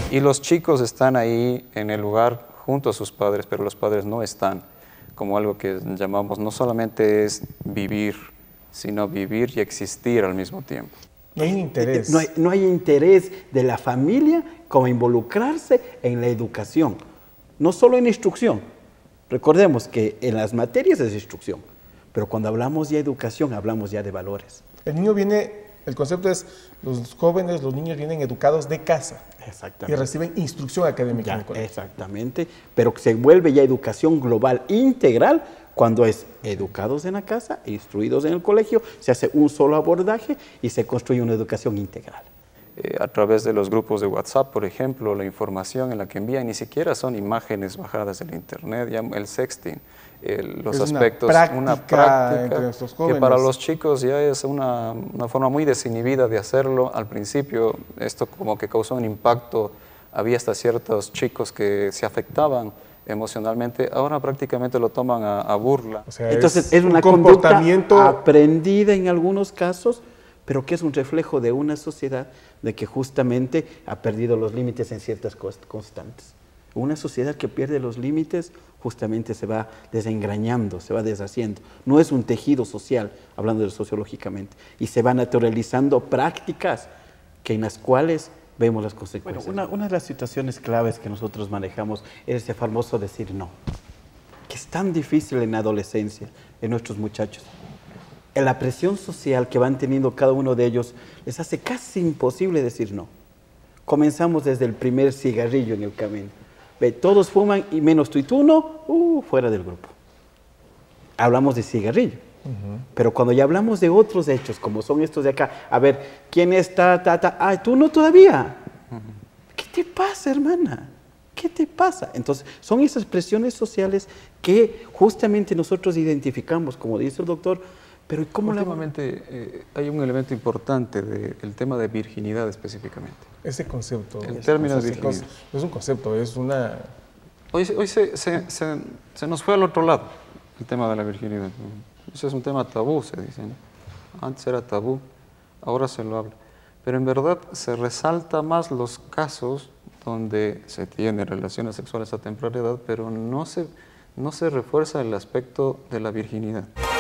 Y los chicos están ahí en el lugar junto a sus padres, pero los padres no están, como algo que llamamos, no solamente es vivir, sino vivir y existir al mismo tiempo. No hay interés. No hay interés de la familia como involucrarse en la educación, no solo en instrucción. Recordemos que en las materias es instrucción, pero cuando hablamos de educación hablamos ya de valores. El niño viene, el concepto es, los jóvenes, los niños vienen educados de casa. Exactamente. Y reciben instrucción académica en el colegio. Exactamente, pero se vuelve ya educación global integral cuando es educados en la casa, instruidos en el colegio, se hace un solo abordaje y se construye una educación integral. A través de los grupos de WhatsApp, por ejemplo, la información en la que envían ni siquiera son imágenes bajadas del internet, ya el sexting, los es aspectos, una práctica entre nuestros jóvenes. Que para los chicos ya es una forma muy desinhibida de hacerlo. Al principio esto como que causó un impacto, había hasta ciertos chicos que se afectaban emocionalmente, ahora prácticamente lo toman a burla. O sea, entonces es una comportamiento conducta aprendida en algunos casos, pero que es un reflejo de una sociedad de que justamente ha perdido los límites en ciertas constantes. Una sociedad que pierde los límites justamente se va desengrañando, se va deshaciendo. No es un tejido social, hablando sociológicamente, y se van naturalizando prácticas en las cuales vemos las consecuencias. Bueno, una de las situaciones claves que nosotros manejamos es ese famoso decir no, que es tan difícil en la adolescencia, en nuestros muchachos. La presión social que van teniendo cada uno de ellos les hace casi imposible decir no. Comenzamos desde el primer cigarrillo en el camino. Ve, todos fuman y menos tú, y tú no, fuera del grupo. Hablamos de cigarrillo. Pero cuando ya hablamos de otros hechos, como son estos de acá, a ver, ¿quién está? Tú no todavía. ¿Qué te pasa, hermana? ¿Qué te pasa? Entonces, son esas presiones sociales que justamente nosotros identificamos, como dice el doctor, pero ¿cómo últimamente hay un elemento importante del tema de virginidad específicamente. Ese concepto. El término de virginidad. No es un concepto, es una... Hoy se nos fue al otro lado el tema de la virginidad. Ese es un tema tabú, se dice, ¿no? Antes era tabú, ahora se lo habla. Pero en verdad se resalta más los casos donde se tiene relaciones sexuales a temprana edad, pero no se refuerza el aspecto de la virginidad.